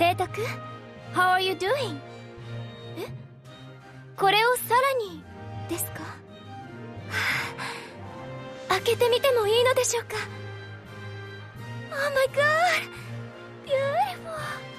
提督 How are you doing? え、これをさらにですか？はあ、開けてみてもいいのでしょうか？ Oh my god! Beautiful!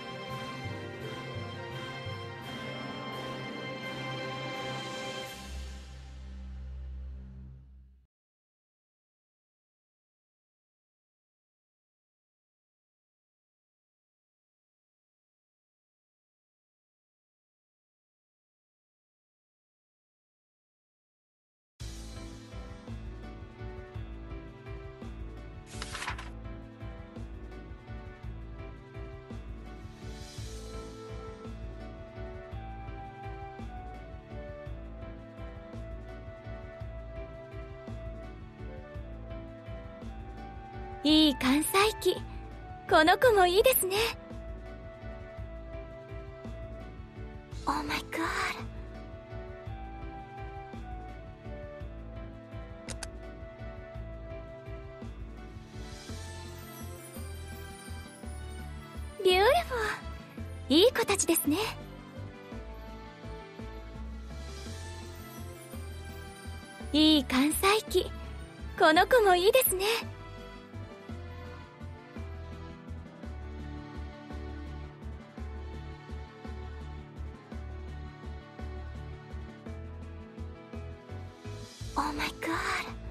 いい関西機。この子もいいですね。 Oh my god. ビューティフル。いい子たちですね。いい関西機。この子もいいですね。Oh my god.